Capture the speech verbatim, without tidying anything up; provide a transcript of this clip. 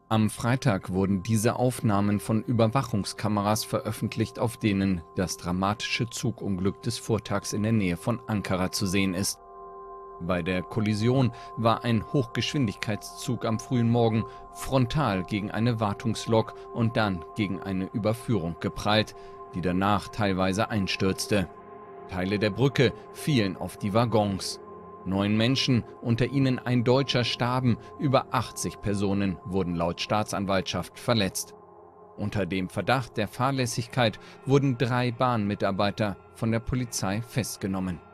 Am Freitag wurden diese Aufnahmen von Überwachungskameras veröffentlicht, auf denen das dramatische Zugunglück des Vortags in der Nähe von Ankara zu sehen ist. Bei der Kollision war ein Hochgeschwindigkeitszug am frühen Morgen frontal gegen eine Wartungslok und dann gegen eine Überführung geprallt, die danach teilweise einstürzte. Teile der Brücke fielen auf die Waggons. Neun Menschen, unter ihnen ein Deutscher, starben, über achtzig Personen wurden laut Staatsanwaltschaft verletzt. Unter dem Verdacht der Fahrlässigkeit wurden drei Bahnmitarbeiter von der Polizei festgenommen.